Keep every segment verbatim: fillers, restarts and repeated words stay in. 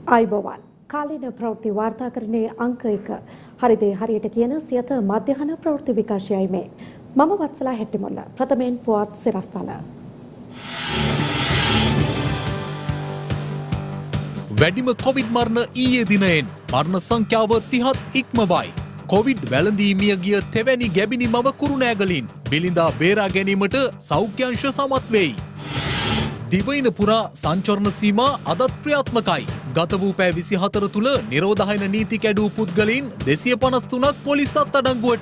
ආයුබෝවන් කාලීන ප්‍රවෘත්ති වාර්තාකරණයේ අංක එක හරිදේ හරියට කියන සියත මධ්‍යහන ප්‍රවෘත්ති විකාශයයි මේ මම වත්සලා හෙට්ටිමුල්ල ප්‍රථමයෙන් පුවත් සිරස්තල වැඩිම කොවිඩ් මරණ ඊයේ දිනයෙන් මරණ සංඛ්‍යාව තිහත් ඉක්මවයි. කොවිඩ් වැළඳීමිය ගිය තෙවැනි ගැබිනි මව කුරුණෑගලින් බිලිඳා බේරා ගැනීමට සෞඛ්‍යංශ සමත් වෙයි. දිවයින පුරා සංචරණ සීමා අදත් ක්‍රියාත්මකයි. ගත වූ පැය විසිහතර තුළ නිරෝධායන නීති කැඩූ පුද්ගලයින් දෙසිය පනස් තුනක් පොලිස් අත්අඩංගුවට.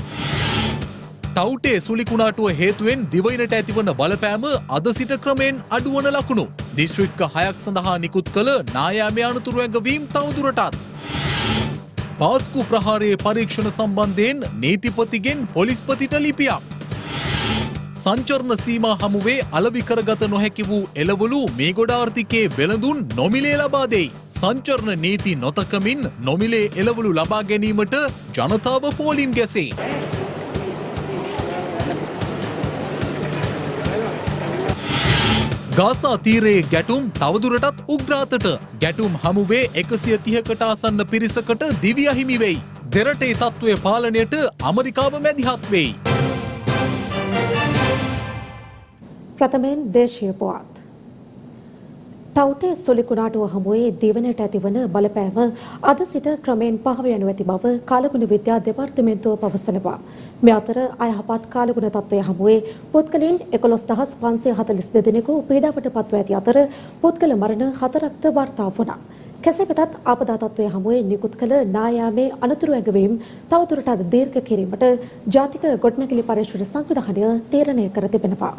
ටවුටේ සුලිකුණාටුව හේතුවෙන් දිවයිනට ඇතිවන බලපෑම අද සිට ක්‍රමයෙන් අඩුවන ලකුණු. දිස්ත්‍රික්ක හයක් සඳහා නිකුත් කළ නායාමේ අනතුරු ඇඟවීම් තවදුරටත්. පාස්කු ප්‍රහාරයේ පරීක්ෂණ සම්බන්ධයෙන් නීතිපතිගෙන් පොලිස්පතිට ලිපියක්. සංචරණ සීමා හමුවේ අලෙවි කරගත නොහැකි වූ එළවලු මේගොඩ ආර්ථිකයේ වෙළඳුන් නොමිලේ ලබා දෙයි. සංචරණ නීති නොතකමින් නොමිලේ එළවලු ලබා ගැනීමට ජනතාව පෝලිම් ගැසේ. ගාසා තීරයේ ගැටුම් තවදුරටත් උග්‍රාතට. ගැටුම් හමුවේ එකසිය තිහකට ආසන්න පිරිසකට දිවි අහිමි වෙයි. දෙරටේ තත්ත්වය පාලනයට ඇමරිකාව මැදිහත් වෙයි. ප්‍රථමයෙන් දේශීය පුවත්. ටවුටේ සුලිකුණාටුව හමුවේ දිවයිනට ඇතිවන බලපෑම අද සිට ක්‍රමයෙන් පහව යනු ඇති බව කාලගුණ විද්‍යා දෙපාර්තමේන්තුව පවසනවා. මේ අතර අයහපත් කාලගුණ තත්ත්වය හමුවේ පුද්ගලයන් එකොළොස් දහස් පන්සිය හතළිස් දෙක දෙනෙකු පීඩාවට පත්ව ඇති අතර පුද්ගල මරණ හතරක්ද වාර්තා වුණා. කෙසේ වෙතත් ආපදා තත්ත්වය හමුවේ නිකුත් කළ නායාමේ අනතුරු ඇඟවීම් තවදුරටත් දීර්ඝ කිරීමට ජාතික ගොඩනැගිලි පරීක්ෂණ සංවිධානය තීරණය කර තිබෙනවා.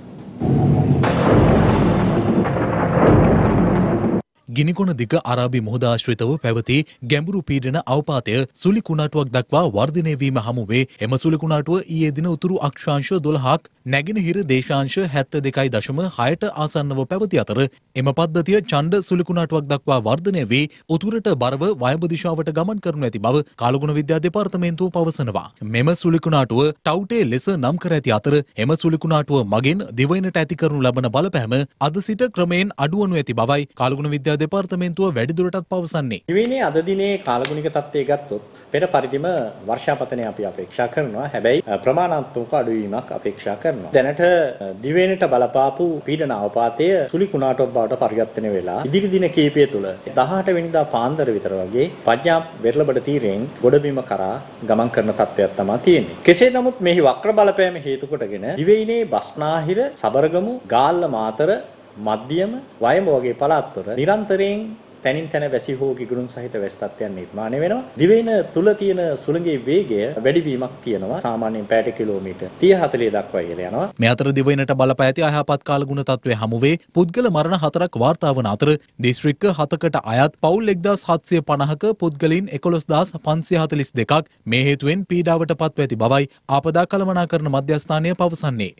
ගිනිකොන දිග අරාබි මුහුද ආශ්‍රිතව පැවති ගැඹුරු පීඩන අවපාතය සුළි කුණාටුවක් දක්වා වර්ධනය වීම හමුවේ එම සුළි කුණාටුව ඊයේ දින උතුරු අක්ෂාංශ දොළහක් නැගෙනහිර දේශාංශ හැත්තෑ දෙකයි දශම හයට ආසන්නව පැවති අතර එම පද්ධතිය ඡණ්ඩ සුළි කුණාටුවක් දක්වා වර්ධනය වී උතුරට බරව වයඹ දිශාවට ගමන් කරනු ඇති බව කාලගුණ විද්‍යා දෙපාර්තමේන්තුව පවසනවා. මෙම සුළි කුණාටුව ටවුටේ ලෙස නම් කර ඇති අතර එම සුළි කුණාටුව මගින් දිවයිනට ඇති කරනු ලබන බලපෑම අද සිට ක්‍රමයෙන් අඩුවනු ඇති බවයි කාලගුණ විද්‍යා දෙපාර්තමේන්තුව වැඩිදුරටත් පවසන්නේ. දිවයිනේ අද දිනේ කාලගුණික තත්ත්වය ගත්තොත් පෙර පරිදිම වර්ෂාපතනය අපි අපේක්ෂා කරනවා. හැබැයි ප්‍රමාණාත්මක අඩුවීමක් අපේක්ෂා කරනවා. දැනට දිවයිනට බලපාපු පීඩන අවපාතය සුළි කුණාටුවක් බවට පරිවර්තනය වෙලා ඉදිරි දින කිහිපය තුළ දහඅට වෙනිදා පාන්දර විතර වගේ පඤ්ඤාප් වෙරළබඩ තීරයෙන් ගොඩබිම කරා ගමන් කරන තත්ත්වයක් තමයි තියෙන්නේ. කෙසේ නමුත් මෙහි වක්‍ර බලපෑම හේතු කොටගෙන දිවයිනේ බස්නාහිර, සබරගමු, ගාල්ල මාතර මධ්‍යම වයඹ වගේ පළාත්වල නිරන්තරයෙන් තනින් තන වැසි හෝ කිගුරුන් සහිත වැසි තත්ත්වයන් නිර්මාණය වෙනවා. දිවයින තුල තියෙන සුළඟේ වේගය වැඩිවීමක් තියෙනවා. සාමාන්‍යයෙන් පැයට කිලෝමීටර් තිහ හතළිහ දක්වා ඉහළ යනවා. මේ අතර දිවයිනට බලපෑ ඇති අයහපත් කාලගුණ තත්ත්වයේ හමුවේ පුද්ගල මරණ හතරක් වාර්තා වන අතර දිස්ත්‍රික්ක හතකට අයත් පවුල් එක්දාස් හත්සිය පනහක පුද්ගලයින් එකොළොස් දහස් පන්සිය හතළිස් දෙකක් මේ හේතුවෙන් පීඩාවට පත්ව ඇති බවයි ආපදා කළමනාකරණ මධ්‍යස්ථානය පවසන්නේ.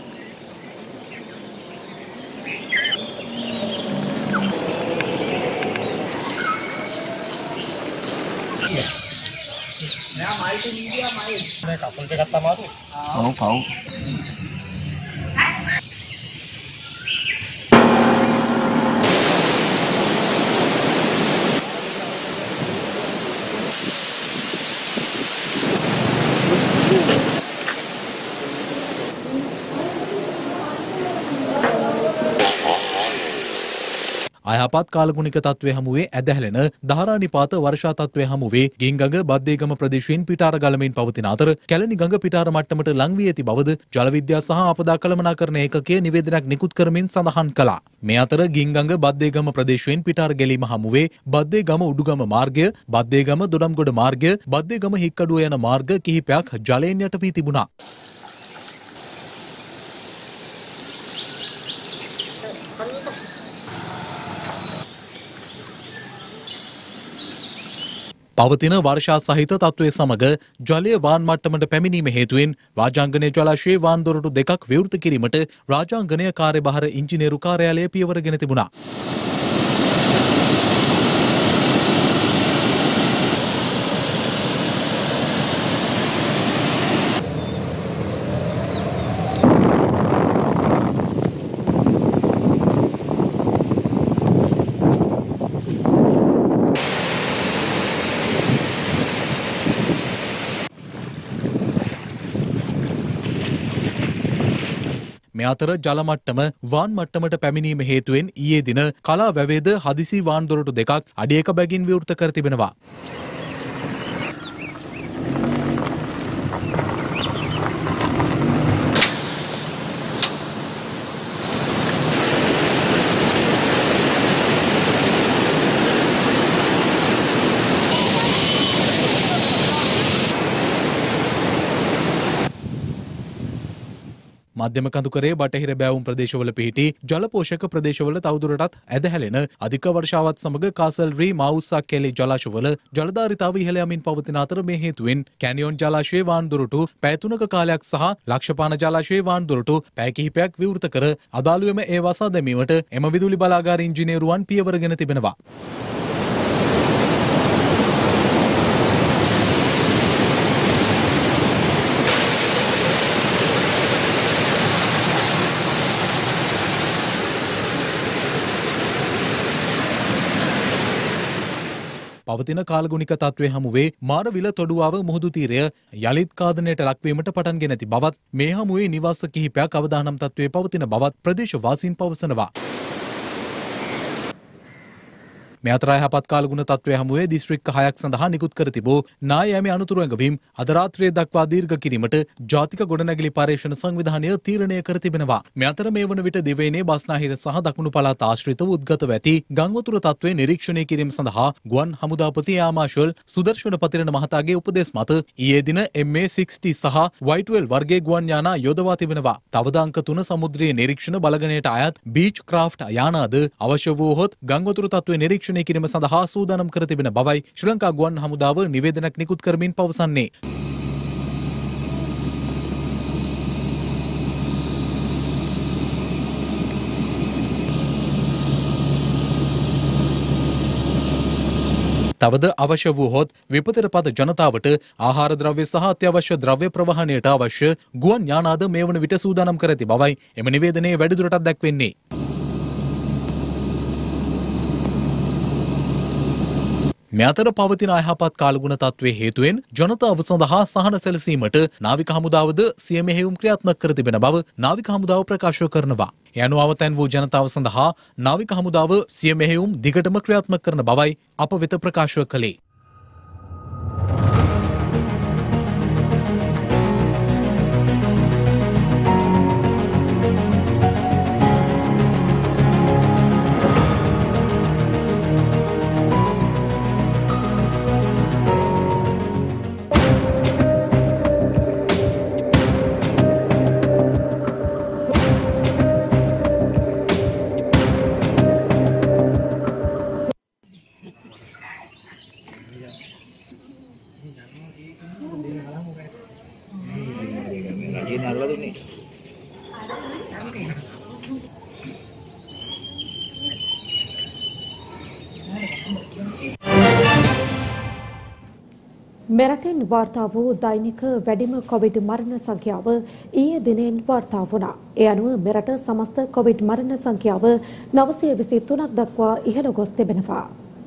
Nah, main itu dia main. Nah, kapal dekat sama tu. Kau kau. අයහපත් කාලගුණික තත්ත්වය හමුවේ ඇදහැලෙන දහරානිපාත වර්ෂා තත්ත්වය හමුවේ ගින්ගඟ බද්දේගම ප්‍රදේශයෙන් පිටාර ගලමින් පවතින අතර කැලණි ගඟ පිටාර මට්ටමට ලං වී ඇති බවද ජල විද්‍යා සහ ආපදා කළමනාකරණ ඒකකය නිවේදනයක් නිකුත් කරමින් සඳහන් කළා. මේ අතර ගින්ගඟ බද්දේගම ප්‍රදේශයෙන් පිටාර ගැලීම හමුවේ බද්දේගම උඩුගම මාර්ගය, බද්දේගම දොඩම්ගොඩ මාර්ගය, බද්දේගම හික්කඩුව යන මාර්ග කිහිපයක් ජලයෙන් යට වී තිබුණා. පවතින වර්ෂා සහිත තත්ත්වය සමග ජලය වාන් මට්ටමට පැමිණීම හේතුවෙන් රාජාංගනය ජලාශයේ වාන් දොරටු දෙකක් විවෘත කිරීමට රාජාංගනය කාර්යභාර ඉංජිනේරු කාර්යාලය පියවරගෙන තිබුණා. මේ අතර ජල මට්ටම වාන් මට්ටමට පැමිණීම හේතුවෙන් ඊයේ දින කලා වැවේද හදිසි වාන් දොරටු දෙකක් අඩි එක බැගින් විවෘත කර තිබෙනවා. මධ්‍යම කඳුකරේ බටහිර බෑවුම් ප්‍රදේශවල පිහිටි ජල පෝෂක ප්‍රදේශවල තවදුරටත් ඇදහැලෙන අධික වර්ෂාවත් සමග කාසල් රී මාඋස්සා කැලේ ජලාශවල ජලධාරිතාව ඉහළ යමින් පවතින අතර මේ හේතුවෙන් කැනියොන් ජලාශයේ වාන් දොරටු පැය තුනක කාලයක් සහ ලක්ෂපාන ජලාශයේ වාන් දොරටු පැය කිහිපයක් විවෘත කර අදාළුවම ඒ වසා දැමීමට එම විදුලි බලාගාර ඉංජිනේරුවන් පියවරගෙන තිබෙනවා. පවතින කාලගුණික තත්ත්වය හමුවේ මාරවිල තොඩුවාව මුහුදු තීරය යළිත් කාදනයට ලක්වීමට පටන්ගෙන ඇති බවත් මේ හමුවේ නිවාස කිහිපයක් අවදානම් තත්ත්වයේ පවතින බවත් ප්‍රදේශවාසීන් පවසනවා. මේ අතර යහපත් කාලගුණ තත්ත්වය හමුවේ දිස්ත්‍රික්ක හයක් සඳහා නිකුත් කර තිබූ නායෑමේ අනුතුරු ඇඟවීම් අද රාත්‍රියේ දක්වා දීර්ඝ කිරීමට ජාතික ගොඩනැගිලි පර්යේෂණ සංවිධානය තීරණය කර තිබෙනවා. මේ අතර මේ වන විට දිවයිනේ බස්නාහිර සහ දකුණු පළාත් ආශ්‍රිතව උද්ගතව ඇති ගංවතුර තත්ත්වය නිරීක්ෂණය කිරීම සඳහා ගුවන් හමුදාපති යාමාශල් සුදර්ශන පතිරණ මහතාගේ උපදෙස් මත ඊයේ දින එම් ඒ සික්ස්ටි සහ වයි ට්වෙල්ව් වර්ගයේ ගුවන් යානා යොදවා තිබෙනවා. තවද අංක තුන සමුද්‍රීය නිරීක්ෂණ බලගණයට අයත් බීච් ක්‍රාෆ්ට් යානාද අවශ්‍ය වූහොත් ගංවතුර තත්ත්වය නිරීක්ෂණය කිරීම සඳහා සූදානම් කර තිබෙන බවයි ශ්‍රී ලංකා ගුවන් හමුදාව නිවේදනයක් නිකුත් කරමින් පවසන්නේ. තවද අවශ්‍ය වූහොත් විපතට පත ජනතාවට ආහාර ද්‍රව්‍ය සහ අත්‍යවශ්‍ය ද්‍රව්‍ය ප්‍රවාහනයට අවශ්‍ය ගුවන් යානාද මේ වන විට සූදානම් කර ඇති බවයි එම නිවේදනයේ වැඩිදුරටත් දැක්වෙන්නේ. මේ අතර පවතින අයහපත් කාලගුණ තත්ත්වයේ හේතුවෙන් ජනතාව සඳහා සහන සැලසීමට නාවික හමුදාවද සිය මෙහෙයුම් ක්‍රියාත්මක කර තිබෙන බව නාවික හමුදාව ප්‍රකාශ කරනවා. ඒ අනුව අවතැන් වූ ජනතාව සඳහා නාවික හමුදාව සිය මෙහෙයුම් දිගටම ක්‍රියාත්මක කරන බවයි අප වෙත ප්‍රකාශ කළේ. මෙරටින් වාර්තා වූ දෛනික වැඩිම කොවිඩ් මරණ සංඛ්‍යාව ඊයේ දිනෙන් වාර්තා වුණා. ඒ අනුව මෙරට සමස්ත කොවිඩ් මරණ සංඛ්‍යාව නවසිය විසි තුනක් දක්වා ඉහළ ගොස් තිබෙනවා.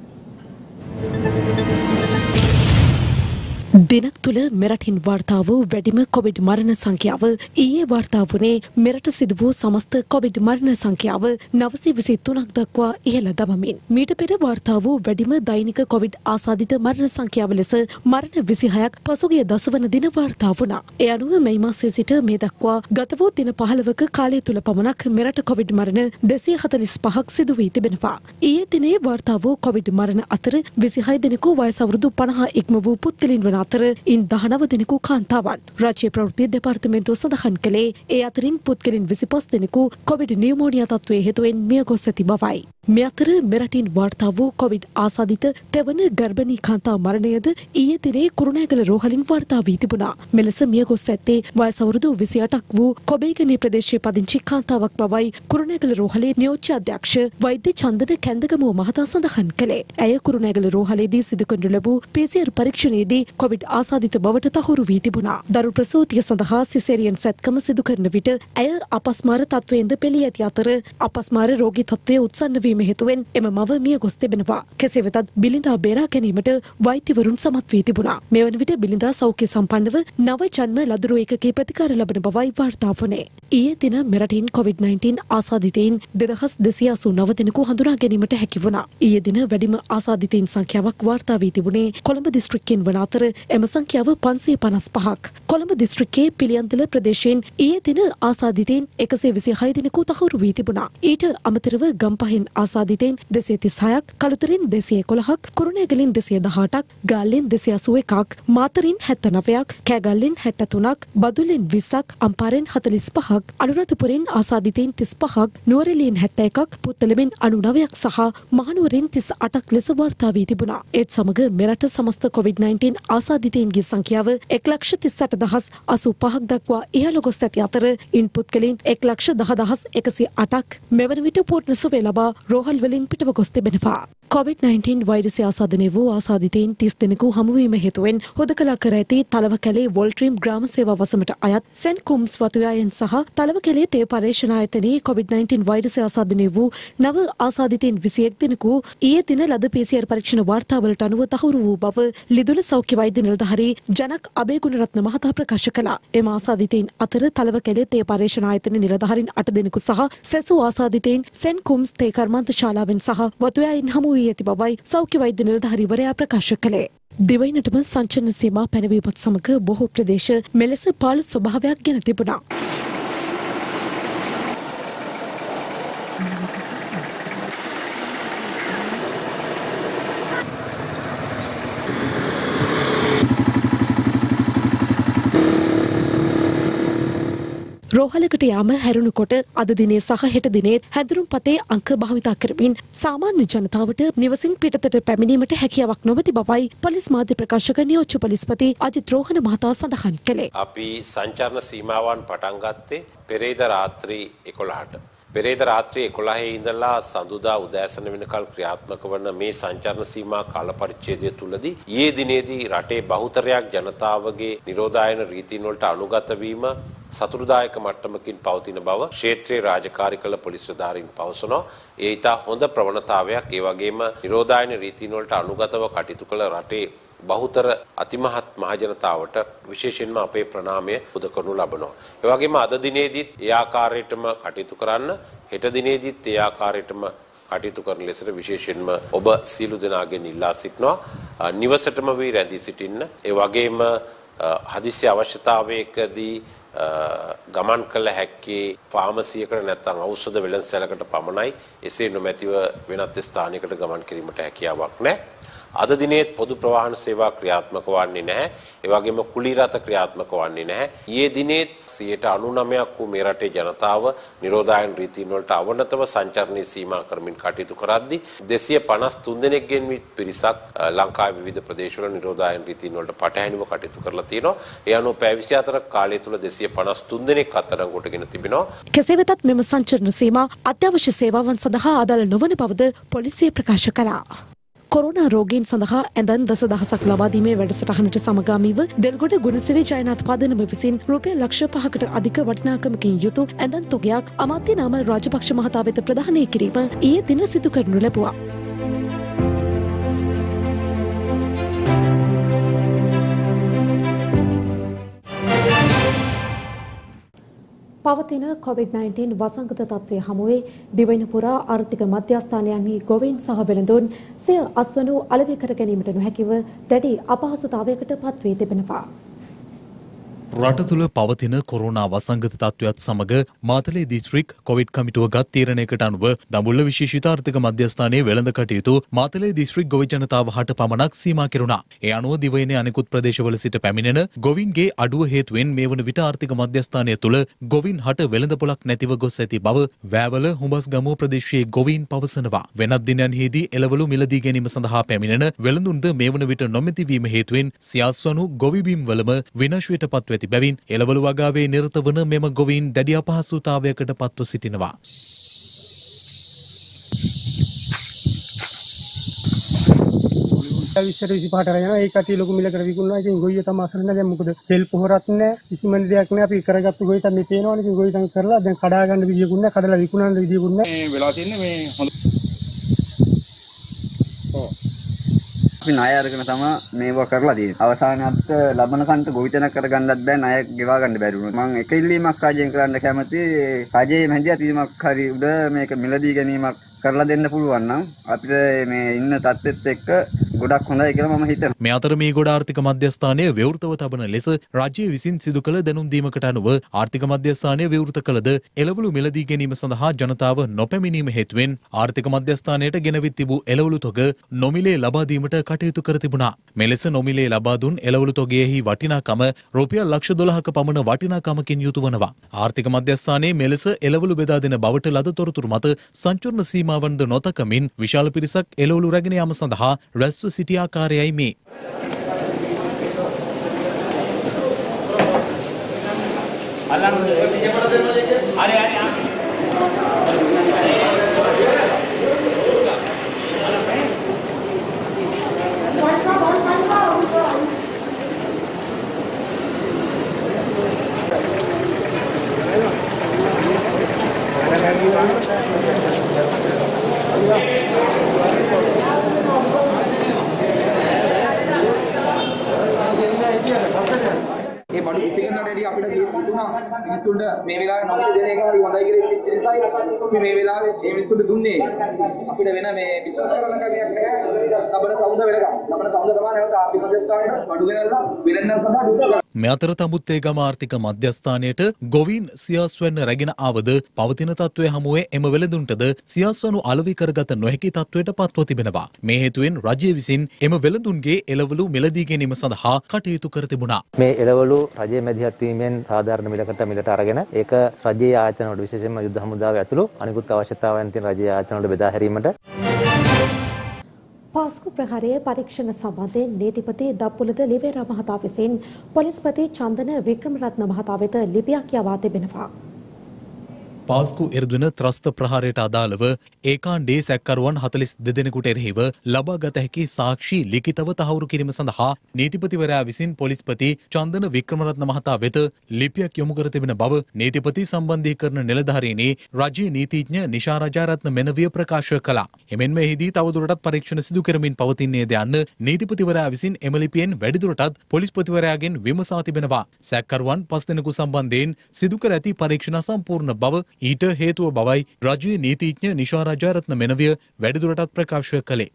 දිනක් තුළ මෙරටින් වාර්තා වූ වැඩිම කොවිඩ් මරණ සංඛ්‍යාව ඊයේ වාර්තා වුණේ මෙරට සිදු වූ සමස්ත කොවිඩ් මරණ සංඛ්‍යාව නවසිය විසි තුනක් දක්වා ඉහළ දමමින් මීට පෙර වාර්තා වූ වැඩිම දෛනික කොවිඩ් ආසාදිත මරණ සංඛ්‍යාව ලෙස මරණ විසිහයක් පසුගිය දසවන දින වාර්තා වුණා. ඒ අනුව මේ මාසයේ සිට මේ දක්වා ගත වූ දින පහළවක කාලය තුළ පමණක් මෙරට කොවිඩ් මරණ දෙසිය හතළිස් පහක් සිදු වී තිබෙනවා. ඊයේ දිනේ වාර්තා වූ කොවිඩ් මරණ අතර විසිහය දෙනෙකු වයස අවුරුදු පනහ ඉක්ම වූ පුද්ගලයන් වන අතර ඉන් දහනව දෙනෙකු කාන්තාවන්. රාජ්‍ය ප්‍රවෘත්ති දෙපාර්තමේන්තුව සඳහන් කළේ ඒ අතරින් පුද්ගලයන් විසිපස් දෙනෙකු කොවිඩ් නියුමෝනියා තත්ත්වයේ හේතුවෙන් මිය ගොස් ඇති බවයි. මේ අතර මෙරටින් වාර්තා වූ කොවිඩ් ආසාදිත තෙවන ගර්භණී කාන්තා මරණයද ඊයේ දිනේ කුරුණෑගල රෝහලින් වාර්තා වී තිබුණා. මෙලෙස මිය ගොස් ඇත්තේ වයස අවුරුදු විසි අටක් වූ කොබේගනේ ප්‍රදේශයේ පදිංචි කාන්තාවක් බවයි කුරුණෑගල රෝහලේ නියෝජ්‍ය අධ්‍යක්ෂ වෛද්‍ය චන්දන කැන්දගමුව මහතා සඳහන් කළේ. ඇය කුරුණෑගල රෝහලේදී සිදු කරනු ලැබූ පී සී ආර් පරීක්ෂණයේදී කොවිඩ් ආසාදිත බවට තහවුරු වී තිබුණා. දරු ප්‍රසූතිය සඳහා සිසේරියන් සැත්කම සිදු කරන විට ඇය අපස්මාර තත්වයෙන්ද පෙළී ඇති අතර අපස්මාර රෝගී තත්වය උත්සන්න වීම වීම හේතුවෙන් එම මව මිය ගොස් තිබෙනවා. කෙසේ වෙතත් බිලිඳා බේරා ගැනීමට වෛද්‍යවරුන් සමත් වී තිබුණා. මේ වන විට බිලිඳා සෞඛ්‍ය සම්පන්නව නව ජන්ම ලදරු ඒකකයේ ප්‍රතිකාර ලබන බවයි වාර්තා වුණේ. ඊයේ දින මෙරටින් කොවිඩ් නයින්ටීන් ආසාදිතයින් දෙදහස් දෙසිය අසූ නව දෙනෙකු හඳුනා ගැනීමට හැකි වුණා. ඊයේ දින වැඩිම ආසාදිතයින් සංඛ්‍යාවක් වාර්තා වී තිබුණේ කොළඹ දිස්ත්‍රික්කයෙන් වන අතර එම සංඛ්‍යාව පන්සිය පනස් පහක්. කොළඹ දිස්ත්‍රික්කයේ පිළියන්දල ප්‍රදේශයෙන් ඊයේ දින ආසාදිතයින් එකසිය විසි හය දෙනෙකු තහවුරු වී තිබුණා. ඊට අමතරව ගම්පහෙන් ආසාදිතයින් දෙසිය තිස් හයක්, කළුතරින් දෙසිය එකොළහක්, කුරුණෑගලින් දෙසිය දහඅටක්, ගාල්ලෙන් දෙසිය අසූ එකක්, මාතරින් හැත්තෑ නවයක්, කෑගල්ලෙන් හැත්තෑ තුනක්, බදුල්ලෙන් විස්සක්, අම්පාරෙන් හතළිස් පහක්, අනුරාධපුරෙන් ආසාදිතයින් තිස් පහක්, නුවරඑළියෙන් හැත්තෑ එකක්, පුත්තලමෙන් අනූනවයක් සහ මහනුවරින් තිස් අටක් ලෙස වාර්තා වී තිබුණා. ඒත් සමග මෙරට සමස්ත කොවිඩ් නයින්ටීන් ආසාදිතයින්ගේ සංඛ්‍යාව එක ලක්ෂ තිස් අට දහස් අසූ පහක් දක්වා ඉහළ ගොස් ඇති අතර ඉන් පුද්ගලයන් එක් ලක්ෂ දහ දහස් එකසිය අටක් මෙවන විට පූර්ණ සුවය ලබා රෝහල් වලින් පිටව ගොස් තිබෙනවා. කොවිඩ් නයින්ටීන් වෛරසය ආසාදනය වූ ආසාදිතයින් තිස් දෙනෙකු හමුවීම හේතුවෙන් හුදකලා කර ඇති තලවකැලේ වොල්ට්‍රීම් ග්‍රාම සේවා වසමට අයත් සෙන්ට් කුම්ස් වතුයායන් සහ තලවකැලේ තේ පර්යේෂණ ආයතනයේ කොවිඩ් නයින්ටීන් වෛරසය ආසාදනය වූ නව ආසාදිතයින් විසි එක් දෙනෙකු ඊයේ දින ලද පී සී ආර් පරීක්ෂණ වාර්තාවලට අනුව තහවුරු වූ බව ලිදුල සෞඛ්‍ය වෛද්‍ය නිලධාරී ජනක් අබේගුණරත්න මහතා ප්‍රකාශ කළා. එම ආසාදිතයින් අතර තලවකැලේ තේ පර්යේෂණ ආයතන නිලධාරීන් අට දෙනෙකු සහ සෙසු ආසාදිතයින් සෙන්ට් කුම්ස් තේ කර්මාන්ත ශාලාවෙන් සහ වතුයායන් හමු වී ඇති බවයි සෞඛ්‍ය වෛද්‍ය නිලධාරීවරයා ප්‍රකාශ කළේ. දිවයිනටම සංචලන සීමා පැනවීමත් සමග බොහෝ ප්‍රදේශ මෙලෙස පාළු ස්වභාවයක් ගෙන තිබුණා. රෝහලකට යාම හැරුණුකොට අද දිනේ සහ හෙට දිනේ හැඳුනුම් පතේ අංක භාවිතා කරමින් සාමාන්‍ය ජනතාවට නිවසින් පිටතට පැමිණීමට හැකියාවක් නොමැති බවයි පොලිස් මාධ්‍ය ප්‍රකාශක නියෝජ්‍ය පොලිස්පති අජිත් රෝහණ මහතා සඳහන් කළේ. අපි සංචාරන සීමාවන් පටන් ගත්තේ පෙරේද රාත්‍රී එකොළහට. පෙරේද රාත්‍රී එකොළහේ ඉඳලා සඳුදා උදෑසන වෙනකල් ක්‍රියාත්මක වන මේ සංචාරන සීමා කාල පරිච්ඡේදය තුලදී ඊයේ දිනේදී රටේ බහුතරයක් ජනතාවගේ නිරෝධායන රීතීන් වලට අනුගත වීම සතුටුදායක මට්ටමකින් පවතින බව ක්ෂේත්‍රයේ රාජකාරී කළ පොලිස් නිලධාරීන් පවසනවා. ඒ ඉතා හොඳ ප්‍රවණතාවයක්. ඒ වගේම නිරෝධායන රීතීන් වලට අනුගතව කටයුතු කළ රටේ බහුතර අතිමහත් මහජනතාවට විශේෂයෙන්ම අපේ ප්‍රණාමය පුද කරනු ලබනවා. ඒ වගේම අද දිනේදීත් ඒ ආකාරයටම කටයුතු කරන්න, හෙට දිනේදීත් ඒ ආකාරයටම කටයුතු කරන ලෙසට විශේෂයෙන්ම ඔබ සියලු දෙනාගෙන් ඉල්ලා සිටිනවා. නිවසටම වී රැඳී සිටින්න. ඒ වගේම හදිසි අවශ්‍යතාවයකදී ගමන් කළ හැක්කේ ෆාමසියකට නැත්නම් ඖෂධ වෙළඳසැලකට පමණයි. එසේ නොමැතිව වෙනත් ස්ථානයකට ගමන් කිරීමට හැකියාවක් නැහැ. අද දිනේත් පොදු ප්‍රවාහන සේවා ක්‍රියාත්මක වන්නේ නැහැ. ඒ වගේම කුලී රථ ක්‍රියාත්මක වන්නේ නැහැ. ඊයේ දිනේත් සියයට අනූනවයක් වූ මේ රටේ ජනතාව නිරෝධායන රීතීන් වලට අවනතව සංචාරණයේ සීමා කරමින් කටයුතු කරද්දී දෙසිය පනස් තුන් දෙනෙක්ගෙන් පිරිසක් ලංකාවේ විවිධ ප්‍රදේශවල නිරෝධායන රීතීන් වලට පටහැනිව කටයුතු කරලා තියෙනවා. ඒ අනුව පැය විසි හතරක කාලය තුල දෙසිය පනස් තුන් දෙනෙක් අත්අඩංගුවටගෙන තිබෙනවා. කෙසේ වෙතත් මෙම සංචාරණ සීමා අත්‍යවශ්‍ය සේවාවන් සඳහා අදාළ නොවන බවද පොලිසිය ප්‍රකාශ කළා. කොරෝනා රෝගීන් සඳහා ඇඳන් දස දහසක් ලබා දීමේ වැඩසටහනට සමගාමීව දෙල්ගොඩ ගුණසිරි ජයනාත් පදනම විසින් රුපියල් ලක්ෂ පහකට අධික වටිනාකමකින් යුතු ඇඳන් තොගයක් අමාත්‍ය නාමල් රාජපක්ෂ මහතා වෙත ප්‍රදානය කිරීම ඊයේ දින සිදු කරනු ලැබුවා. පවතින කොවිඩ් නයින්ටීන් වසංගත තත්ත්වය හමුවේ දිවයින පුරා ආර්ථික මධ්‍යස්ථානයන්හි ගොවීන් සහ වෙළඳුන් සිය අස්වනු අලෙවි කර ගැනීමට නොහැකිව දැඩි අපහසුතාවයකට පත්වී තිබෙනවා. රට තුළ පවතින කොරෝනා වසංගත තත්ත්වයත් සමග මාතලේ දිස්ත්‍රික් කොවිඩ් කමිටුව ගත් තීරණයකට අනුව දඹුල්ල විශේෂිත ආර්ථික මධ්‍යස්ථානයේ වෙළඳ කටයුතු මාතලේ දිස්ත්‍රික් ගොවි ජනතාව හට පමණක් සීමා කෙරුණා. ඒ අනුව දිවයිනේ අනෙකුත් ප්‍රදේශවල සිට පැමිණෙන ගොවීන්ගේ අඩුව හේතුවෙන් මේ වන විට ආර්ථික මධ්‍යස්ථානය තුළ ගොවීන් හට වෙළඳ පොලක් නැතිව ගොස් ඇති බව වෑවල හුඹස්ගමුව ප්‍රදේශයේ ගොවීන් පවසනවා. වෙනත් දිනයන්හිදී එළවලු මිලදී ගැනීම සඳහා පැමිණෙන වෙළඳුන්ද මේ වන විට නොමැති වීම හේතුවෙන් සියාස්වනු ගොවිබිම් වලම විනාශයට පත්ව ඇති බැවින් එළවලු වගාවේ නිරත වන මෙම ගොවීන් දැඩි අපහසුතාවයකට පත්ව සිටිනවා. විස්සට විසිපහට යනවා. ඒ කටි ලොකු මිලකට විකුණනවා. ඉතින් ගොයිය තමයි අසරණ. දැන් මොකද තෙල් පොහොරක් නැහැ. කිසිම දෙයක් නැහැ. අපි කරගත්තු ගොයි තමයි පේනවනේ. ඉතින් ගොයි තම කරලා දැන් කඩා ගන්න විදියකුත් නැහැ. කඩලා විකුණන්න විදියකුත් නැහැ. මේ වෙලා තින්නේ මේ හොඳ අපි ණය අරගෙන තමයි මේවා කරලා තියෙන්නේ. අවසානයේත් ලබන කන්ට ගොවිතැන කරගන්නත් බෑ ණය ගෙවා ගන්න බැරි වුණා. මම එක ඉල්ලීමක් රජයෙන් කරන්න කැමති. රජයේ මැදිහත් වීමක් හරි උඩ මේක මිලදී ගැනීමක් කරලා දෙන්න පුළුවන් නම් අපිට මේ ඉන්න තත්ත්වෙත් එක්ක ගොඩක් හොඳයි කියලා මම හිතනවා. මේ අතර මේ ගොඩ ආර්ථික මධ්‍යස්ථානයේ විවෘතව තබන ලෙස රාජ්‍ය විසින් සිදු කළ දැනුම් දීමකට අනුව ආර්ථික මධ්‍යස්ථානයේ විවෘත කළද එළවලු මිලදී ගැනීම සඳහා ජනතාව නොපැමිණීම හේතුවෙන් ආර්ථික මධ්‍යස්ථානයට ගෙනවිත් තිබූ එළවලු තොග නොමිලේ ලබා දීමට කටයුතු කර තිබුණා. මෙලෙස නොමිලේ ලබා දුන් එළවලු තොගයෙහි වටිනාකම රුපියල් ලක්ෂ දොළහක පමණ වටිනාකමකින් යුතු වනවා. ආර්ථික මධ්‍යස්ථානයේ මෙලෙස එළවලු බෙදා දෙන බවට ලද තොරතුරු මත සංචරණ සීමාවන්ද නොතකමින් විශාල පිරිසක් එළවලු රැගෙන යාම සඳහා රැස්ව සිටි ආකාරයයි මේ. ඒ බඩු විසිකනට ඇදී අපිට කියුණා මිනිස්සුන්ට මේ වෙලාවේ නොමිලේ දෙන එක හරි හොඳයි කියලා ඉතින් නිසායි අපි මේ වෙලාවේ මේ මිනිස්සුන්ට දුන්නේ අපිට වෙන මේ බිස්නස් කරන්න කමියක් නැහැ ලබන සෞද වෙලගම් ලබන සෞද තමයි නැවත ආර්ථික මධ්‍යස්ථානයට බඩු ගෙනල්ලා වෙලෙන්දන් සඳහා දුන්නා. මේ අතර තඹුත්තේගම ආර්ථික මධ්‍යස්ථානයට ගොවීන් සියාස්වැන්න රැගෙන ආවද පවතින තත්ත්වය හමුවේ එම වෙළඳුන්ටද සියාස්වනු අලෙවි කරගත නොහැකි තත්ත්වයට පත්ව තිබෙනවා. මේ හේතුවෙන් රජය විසින් එම වෙළඳුන්ගේ එළවලු මිලදී ගැනීම සඳහා කටයුතු කර තිබුණා. මේ එළවලු රජයේ මැදිහත් වීමෙන් සාධාරණ මිලකට මිලට අරගෙන ඒක රජයේ ආයතන වල විශේෂයෙන්ම යුද හමුදාව ඇතුළු අනිකුත් අවශ්‍යතාවයන් තියෙන රජයේ ආයතන වල බෙදා හැරීමට පාස්කු ප්‍රහාරයේ පරීක්ෂණ සම්බන්ධයෙන් නීතිපති දප්පුලද ලිවේරා මහතා විසින් පොලිස්පති චන්දන වික්‍රමරත්න මහතා වෙත ලිපියක් යවා තිබෙනවා. පාස්කු එරදුන ත්‍රස්ත ප්‍රහාරයට අදාළව ඒකාණ්ඩේ සැකකරුවන් හතළිස් දෙදෙනෙකුට එරෙහිව ලබාගත හැකි සාක්ෂි ලිඛිතව තහවුරු කිරීම සඳහා නීතිපතිවරයා විසින් පොලිස්පති චන්දන වික්‍රමරත්න මහතා වෙත ලිපියක් යොමු කර තිබෙන බව නීතිපති සම්බන්ධීකරණ නිලධාරීනි රජයේ නීතිඥ නිෂා රජාරත්න මෙනවිය ප්‍රකාශ කළා. එමෙන්ම එහිදී තවදුරටත් පරීක්ෂණ සිදු කරමින් පවතින්නේද යන්න නීතිපතිවරයා විසින් එම ලිපියෙන් වැඩිදුරටත් පොලිස්පතිවරයාගෙන් විමසා තිබෙනවා. සැකකරුවන් පස් දෙනෙකු සම්බන්ධයෙන් සිදු කර ඇති පරීක්ෂණ සම්පූර්ණ බව ඊට හේතුව බවයි රජයේ නීතිඥ නිෂා රජාරත්න මෙනවිය වැඩිදුරටත් ප්‍රකාශ කළේ.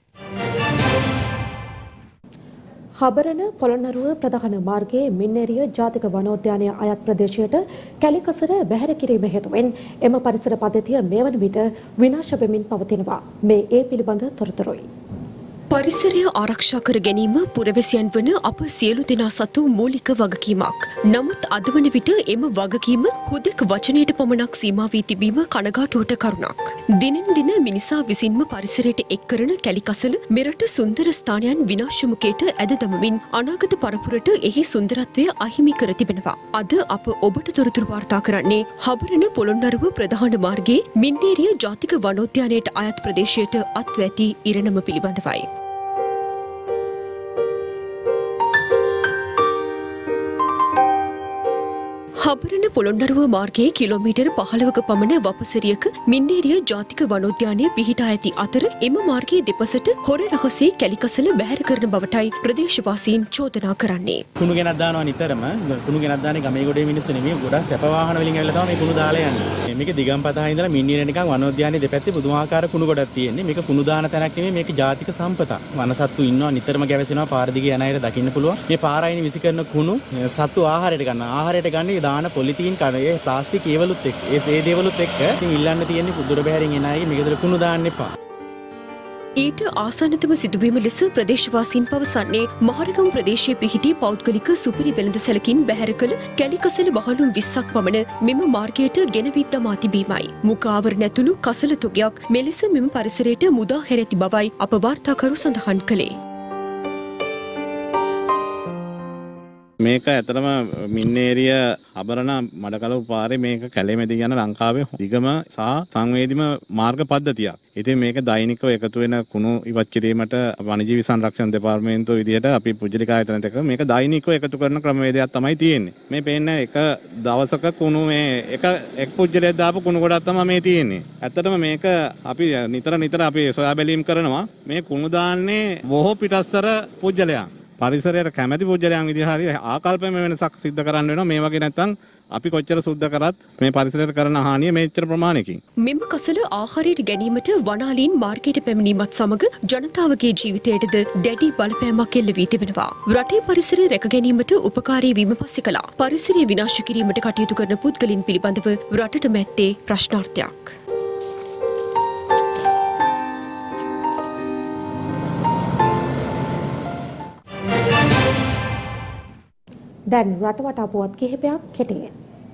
හබරන පොළොන්නරුව ප්‍රධාන මාර්ගයේ මින්නේරිය ජාතික වනෝද්‍යානය අයත් ප්‍රදේශයට කැලිකසර බැහැර කිරීම හේතුවෙන් එම පරිසර පද්ධතිය මේ වන විට විනාශ වෙමින් පවතිනවා. මේ ඒ පිළිබඳ තොරතුරුයි. පරිසරය ආරක්ෂා කර ගැනීම පුරවැසියන් වන අප සියලු දෙනා සතු මූලික වගකීමක්. නමුත් අද වන විට එම වගකීම හුදෙක් වචනයට පමණක් සීමා වී තිබීම කනගාටුවට කරුණක්. දිනෙන් දින මිනිසා විසින්ම පරිසරයට එක් කරන කැලිකසල මෙරට සුන්දර ස්ථානයන් විනාශමුකයට ඇද දමමින් අනාගත පරපුරට එහි සුන්දරත්වය අහිමි කර තිබෙනවා. අද අප ඔබට තොරතුරු වාර්තා කරන්නේ හබරන පොළොන්නරුව ප්‍රධාන මාර්ගයේ මින්නේරිය ජාතික වනෝද්‍යානයට අයත් ප්‍රදේශයට අත්ව ඇති ඉරණම පිළිබඳවයි. හබරන පොළොන්නරුව මාර්ගයේ කිලෝමීටර් පහළොවක පමණ වපසරියක මින්නේරිය ජාතික වනෝද්‍යානය පිහිටා ඇති අතර එම මාර්ගයේ දෙපසට හොර රහසේ කැලිකසල බැහැර කරන බවටයි ප්‍රදේශවාසීන් චෝදනා කරන්නේ. කුණු ගෙනත් දානවා නිතරම. කුණු ගෙනත් දාන්නේ ගමේ ගොඩේ මිනිස්සු නෙමෙයි. ගොඩක් සැප වාහන වලින් ඇවිල්ලා තමයි මේ කුණු දාලා යන්නේ. මේක දිගම්පතහා ඉඳලා මින්නේරිය නිකන් වනෝද්‍යානයේ දෙපැත්තේ පුදුමාකාර කුණු ගොඩක් තියෙන්නේ. මේක කුණු දාන තැනක් නෙමෙයි. මේක ජාතික සම්පතක්. වනසත්තු ඉන්නවා නිතරම ගැවසෙනවා පාර දිගේ යන අයට දකින්න පුළුවන්. මේ පාරයින් විසි කරන කුණු සත්තු ආහාරයට ගන්නවා. ආහාරයට ගන්නේ දාන පොලිතීන් කනේ ප්ලාස්ටික් ඒවලුත් එක්ක ඒ ඒ දේවලුත් එක්ක ඉතින් ඉල්ලන්න තියෙන්නේ පුදුර බැහැරින් එන අය මේකදල කුණු දාන්න එපා. ඊට ආසන්නතම සිදුවීම ලෙස ප්‍රදේශවාසීන් පවසන්නේ මහරගම ප්‍රදේශයේ පිහිටි පෞද්ගලික සුපිරි වෙළඳ සැලකින් බැහැර කළ කැලිකසල බහලුම් විස්සක් පමණ මෙම මාර්ගයට ගෙනවිත් දමා තිබීමයි. මුඛාවරණ ඇතුළු කසල තොගයක් මෙලෙස මෙම පරිසරයට මුදා හැර ඇති බවයි අප වාර්තාකරු සඳහන් කළේ. මේක ඇත්තටම මින්නේරිය අබරණ මඩකලව පාරේ මේක කැලේමැදි යන ලංකාවේ දිගම සහ සංවේදීම මාර්ග පද්ධතියක්. ඉතින් මේක දෛනිකව එකතු වෙන කුණු ඉවත් කිරීමට වනජීවි සංරක්ෂණ දෙපාර්තමේන්තුව විදිහට අපි පුජ්‍යලික ආයතනත් එක්ක මේක දෛනිකව එකතු කරන ක්‍රමවේදයක් තමයි තියෙන්නේ. මේ පේන්න එක දවසක කුණු මේ එක එක් පුජ්‍යලයක් දාපු කුණු ගොඩක් තමයි මේ තියෙන්නේ. ඇත්තටම මේක අපි නිතර නිතර අපි සොයා බැලීම් කරනවා. මේ කුණු දාන්නේ බොහෝ පිටස්තර පුජ්‍යලයන්. පරිසරයට කැමැති පුජ්‍යලයන් විදිහට හරි ආකල්පමය වෙනසක් සිද්ධ කරන්න වෙනවා. මේ වගේ නැත්තම් අපි කොච්චර සුද්ධ කරත් මේ පරිසරයට කරන හානිය මෙච්චර ප්‍රමාණයකින්. මෙම කසල ආහාරයට ගැනීමට වනාලීන් මාර්ගයට පැමිණීමත් සමග ජනතාවගේ ජීවිතයටද දැඩි බලපෑමක් එල්ල වී තිබෙනවා. රටේ පරිසරය රැක ගැනීමට උපකාරී වීම පස්සේ කළා. පරිසරය විනාශ කිරීමට කටයුතු කරන පුද්ගලින් පිළිබඳව රටට මැත්තේ ප්‍රශ්නාර්ථයක්. දැන් රටවටා පුවත් කිහිපයක් කෙටියෙන්.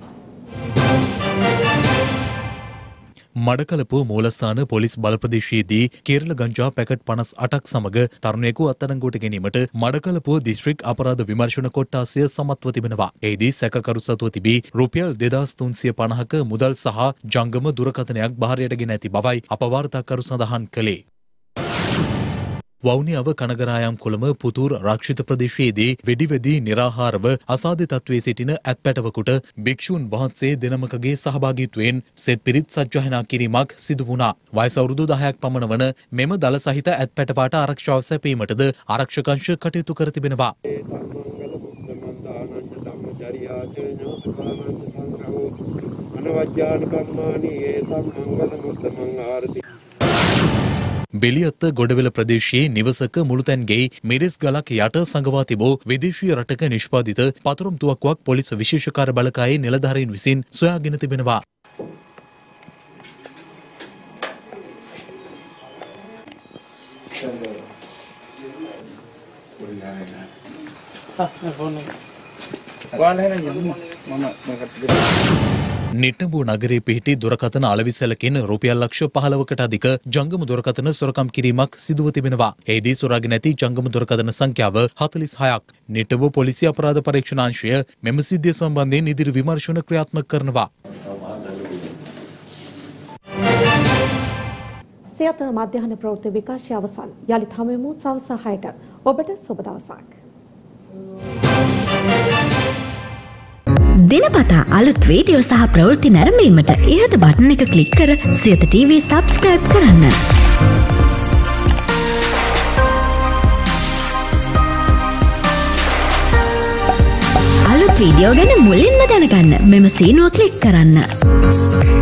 මඩකලපුව මූලස්ථාන පොලිස් බල ප්‍රදේශයේදී කේරළ ගංජා පැකට් පනස් අටක් සමග තරුණයෙකු අත්අඩංගුවට ගැනීමට මඩකලපුව දිස්ත්‍රික් අපරාධ විමර්ශන කොට්ටාසය සමත්ව තිබෙනවා. එහිදී සැකකරු සතුව තිබී රුපියල් දෙදාස් තුන්සිය පනහක මුදල් සහ ජංගම දුරකථනයක් බහරයට ගෙන ඇති බවයි අප වාර්තාකරු සඳහන් කළේ. වවුනියාව කනගරායම් කොළඹ පුතූර් රක්ෂිත ප්‍රදේශයේදී වෙඩිවැදී නිරාහාරව අසාධ්‍ය තත්ත්වයේ සිටින ඇත්පැටවකුට භික්ෂූන් වහන්සේ දෙනමකගේ සහභාගීත්වයෙන් සෙත් පිරිත් සජ්ජායනා කිරීමක් සිදු වුණා. වයස අවුරුදු දහයක් පමණ වන මෙම දල සහිත ඇත්පැටවාට ආරක්ෂාව සැපීමටද ආරක්ෂක අංශ කටයුතු කර තිබෙනවා. බෙලියත්ත ගොඩවෙල ප්‍රදේශයේ නිවසක මුළුතැන්ගෙයි මිරිස් ගලක් යට සඟවා තිබූ විදේශීය රටක නිෂ්පාදිත පතුරුම් තුවක්කුවක් පොලිස් විශේෂකාර බලකායේ නිලධාරීන් විසින් සොයාගෙන තිබෙනවා. නිට්ටඹු නගරයේ පිහිටි දුරකථන අලවිසැලකින් රුපියල් ලක්ෂ පහළවකට අධික ජංගම දුරකථන සොරකම් කිරීමක් සිදුව තිබෙනවා. එහිදී සොරාගෙන ඇති ජංගම දුරකථන සංඛ්‍යාව හතළිස් හයක්. නිට්ටඹු පොලිසිය අපරාධ පරීක්ෂණාංශය මෙම සිද්ධිය සම්බන්ධයෙන් ඉදිරි විමර්ශන ක්‍රියාත්මක කරනවා. සියත මධ්‍යහන ප්‍රවෘත්ති විකාශය අවසන්. යළිත් හමුවෙමු සවස හයට. ඔබට සුබ දවසක්. දිනපතා අලුත් වීඩියෝ සහ ප්‍රවෘත්ති නැරඹීමට ඉහත බටන් එක ක්ලික් කර සියත ටීවී සබ්ස්ක්‍රයිබ් කරන්න. අලුත් වීඩියෝ ගැන මුලින්ම දැනගන්න මෙම සීනුව ක්ලික් කරන්න.